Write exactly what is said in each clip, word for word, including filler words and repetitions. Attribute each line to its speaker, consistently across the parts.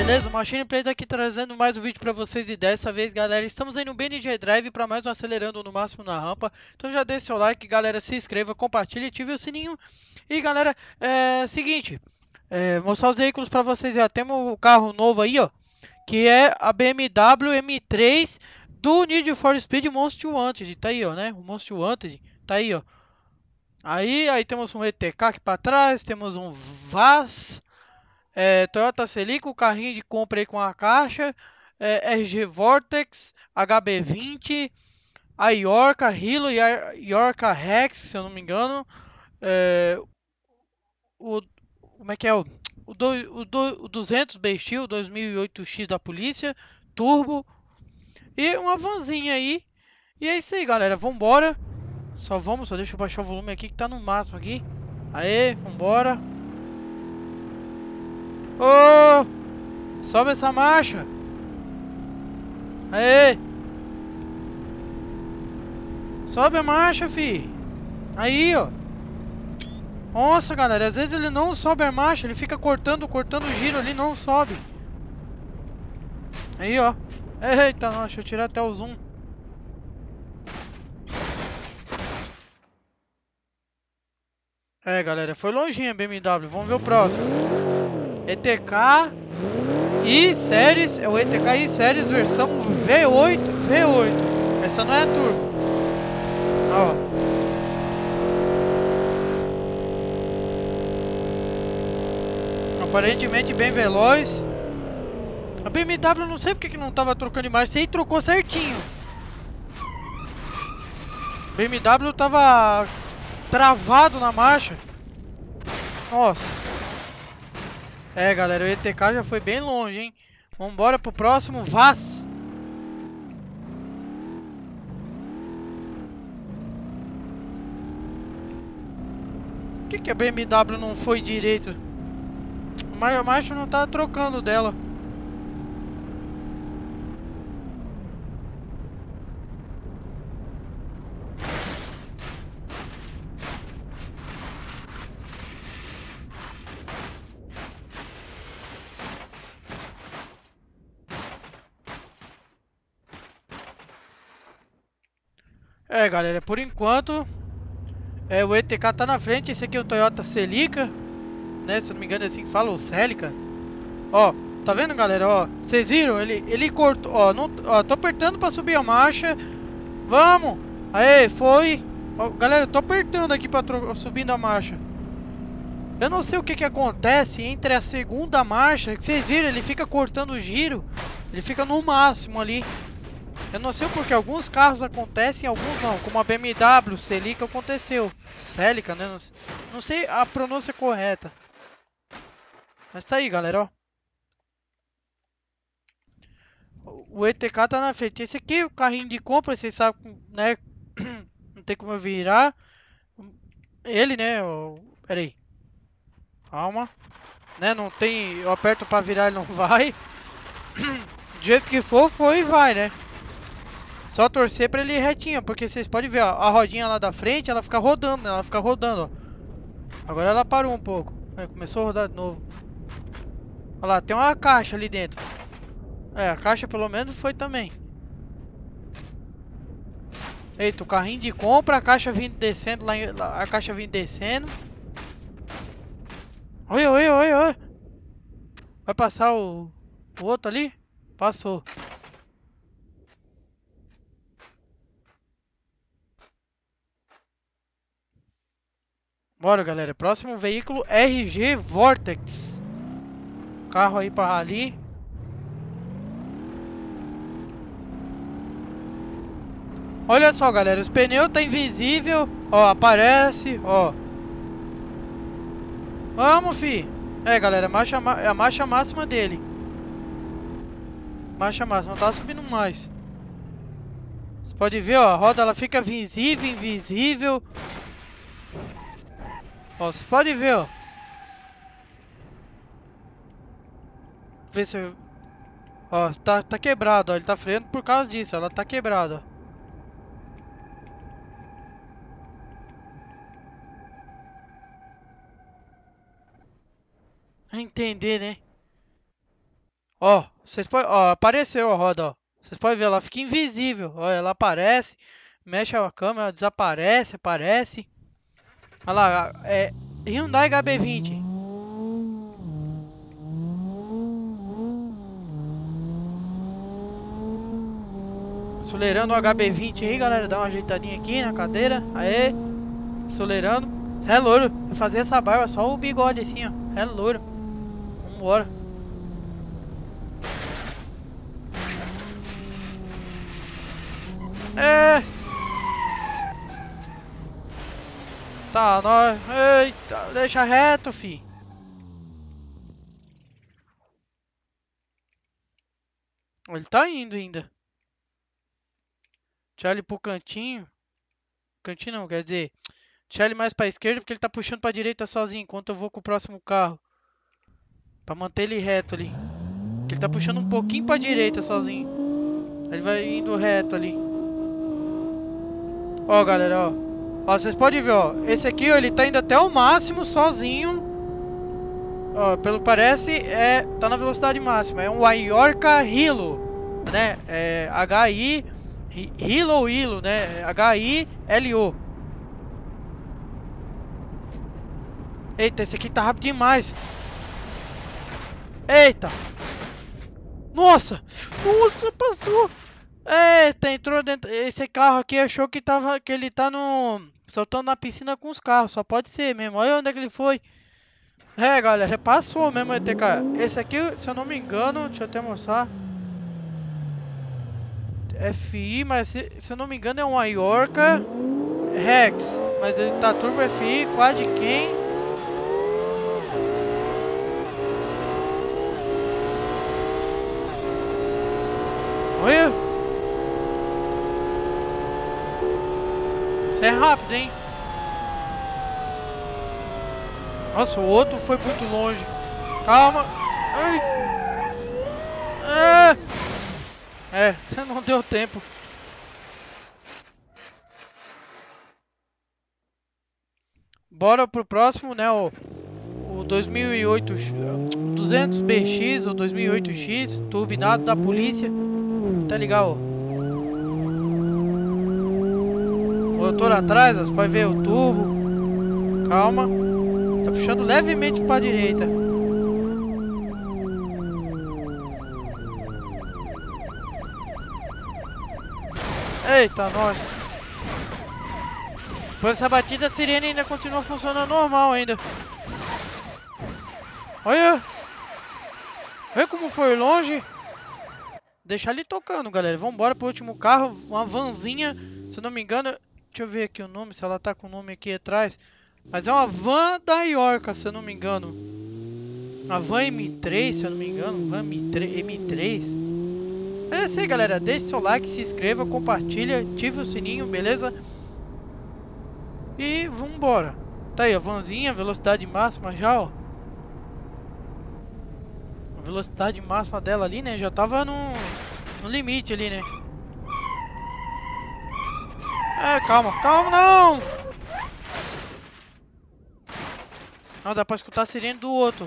Speaker 1: Beleza, Machine Plays aqui trazendo mais um vídeo pra vocês e dessa vez, galera, estamos aí no B N G Drive para mais um Acelerando no Máximo na Rampa. Então já deixe seu like, galera, se inscreva, compartilhe, ative o sininho. E galera, é seguinte, é, mostrar os veículos pra vocês. Já temos o carro novo aí, ó, que é a B M W M três do Need for Speed Most Wanted. Tá aí, ó, né? O Most Wanted, tá aí, ó. Aí, aí temos um E T K aqui pra trás, temos um Vaz. É, Toyota Celica, o carrinho de compra aí com a caixa, é, R G Vortex, H B vinte, a Yorka, Hilo e a Yorka Rex, se eu não me engano, é, o, como é que é o, o, do, o, do, o duzentos B Steel dois mil e oito X da polícia, turbo e uma vanzinha aí. E é isso aí, galera, vambora. Só vamos, só deixa eu baixar o volume aqui que tá no máximo aqui. Aê, vambora. Ô, oh, sobe essa marcha. Aê! Sobe a marcha, fi. Aí, ó. Nossa, galera, às vezes ele não sobe a marcha, ele fica cortando, cortando o giro ali, não sobe. Aí, ó. Eita, nossa, deixa eu tirar até o zoom. É, galera, foi longinho a B M W. Vamos ver o próximo. E T K i-Series, é o E T K i-Series versão V oito. V oito. Essa não é a turbo. Ó. Aparentemente bem veloz. A B M W não sei porque que não tava trocando de marcha. Sei, trocou certinho. A B M W tava travado na marcha. Nossa. É, galera, o E T K já foi bem longe, hein? Vambora pro próximo, Vaz. Por que, que a B M W não foi direito? A marcha não tá trocando dela. É, galera, por enquanto é, o E T K tá na frente. Esse aqui é o Toyota Celica, né? Se eu não me engano é assim que fala, o Celica. Ó, tá vendo, galera? Ó, vocês viram? Ele, ele cortou. Ó, não, ó, tô apertando pra subir a marcha. Vamos! Aê, foi! Ó, galera, eu tô apertando aqui pra subindo a marcha. Eu não sei o que que acontece entre a segunda marcha, que vocês viram, ele fica cortando o giro. Ele fica no máximo ali. Eu não sei porque alguns carros acontecem, alguns não. Como a B M W, Celica aconteceu. Celica, né? Não, não sei a pronúncia correta. Mas tá aí, galera, ó. O E T K tá na frente. Esse aqui, o carrinho de compra, vocês sabem, né? Não tem como eu virar. Ele, né? O... Pera aí. Calma. Né? Não tem... Eu aperto pra virar, ele não vai. Do jeito que for, foi e vai, né? Só torcer pra ele ir retinho, porque vocês podem ver, ó, a rodinha lá da frente, ela fica rodando, né? Ela fica rodando, ó. Agora ela parou um pouco. É, começou a rodar de novo. Olha lá, tem uma caixa ali dentro. É, a caixa pelo menos foi também. Eita, o carrinho de compra, a caixa vindo descendo lá, a caixa vindo descendo. Oi, oi, oi, oi. Vai passar o, o outro ali? Passou. Bora, galera. Próximo veículo, R G Vortex. Carro aí para rally. Olha só, galera. Os pneus tá invisível. Ó, aparece. Ó. Vamos, fi. É, galera. Marcha, é a marcha máxima dele. Marcha máxima. Não tá subindo mais. Você pode ver, ó. A roda ela fica visível, invisível. Ó, você pode ver, ó. Vê se... Ó, tá, tá quebrado, ó. Ele tá freando por causa disso. Ela tá quebrada, ó. Entender, né? Ó, vocês podem, ó, apareceu a roda, ó. Vocês podem ver, ela fica invisível. Ó, ela aparece, mexe a câmera, desaparece, aparece. Olha lá, é Hyundai H B vinte. Acelerando o H B vinte aí, galera. Dá uma ajeitadinha aqui na cadeira. Aê. Acelerando. Cê é louro. Eu fazia essa barba, só o bigode assim, ó. É louro. Vambora. É. Tá, nós. Eita, deixa reto, fi. Ele tá indo ainda. Deixa ele pro cantinho. Cantinho não, quer dizer. Deixa ele mais pra esquerda porque ele tá puxando pra direita sozinho. Enquanto eu vou com o próximo carro. Pra manter ele reto ali. Porque ele tá puxando um pouquinho pra direita sozinho. Ele vai indo reto ali. Ó, galera, ó. Ó, vocês podem ver, ó. Esse aqui, ó, ele tá indo até o máximo sozinho. Ó, pelo que parece, é, tá na velocidade máxima. É um Iorca Hilo, né? É H I Hilo Hilo, né? H I L O. Eita, esse aqui tá rápido demais. Eita. Nossa. Nossa, passou. Eita, entrou dentro. Esse carro aqui achou que tava, que ele tá no soltando na piscina com os carros. Só pode ser mesmo. Olha onde é que ele foi. É, galera, passou mesmo o E T K. Esse aqui, se eu não me engano, deixa eu até mostrar. F I, mas se, se eu não me engano é um Iorca Rex. Mas ele tá Turbo F I, Quad Cam. Olha. Isso é rápido, hein? Nossa, o outro foi muito longe. Calma. Ai. É, é, não deu tempo. Bora pro próximo, né? O, o dois mil e oito duzentos B X ou dois mil e oito X, turbinado da polícia. Tá ligado? Motor atrás, ó, você pode ver o turbo. Calma. Tá puxando levemente para a direita. Eita, nós. Depois dessa batida, a sirene ainda continua funcionando normal ainda. Olha. Olha como foi longe. Deixar ele tocando, galera. Vamos embora pro último carro. Uma vanzinha. Se eu não me engano... Deixa eu ver aqui o nome. Se ela tá com o nome aqui atrás. Mas é uma van da Iorca, se eu não me engano. Uma van M três, se eu não me engano. Van M três. É isso aí, galera. Deixe seu like, se inscreva, compartilha, ative o sininho, beleza? E vambora. Tá aí, a vanzinha, velocidade máxima já, ó. A velocidade máxima dela ali, né? Já tava no, no limite ali, né? É, calma, calma, não! Não, dá pra escutar a sirene do outro.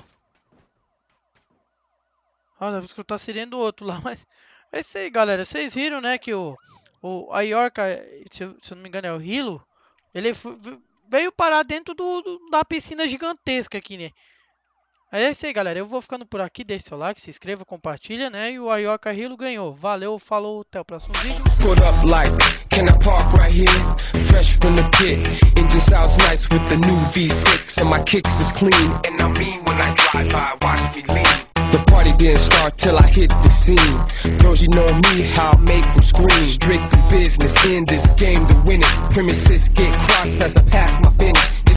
Speaker 1: Ah, dá pra escutar a sirene do outro lá, mas... É isso aí, galera. Vocês viram, né, que o... O a Iorca, se eu, se eu não me engano é o Hilo, ele foi, veio parar dentro do, do, da piscina gigantesca aqui, né? É isso aí, galera. Eu vou ficando por aqui. Deixe seu like, se inscreva, compartilha, né? E o Iorca Hilo ganhou. Valeu, falou, até o próximo vídeo.
Speaker 2: Put up like, can I park right here? Fresh from the pit, engine sounds nice with the new V six, and my kicks is clean. And I mean when I drive by, watch me lean. The party didn't start till I hit the scene. Girls, you know me, how I make them scream. Strictly business, in this game to win it. Premises get crossed as I pass my finish.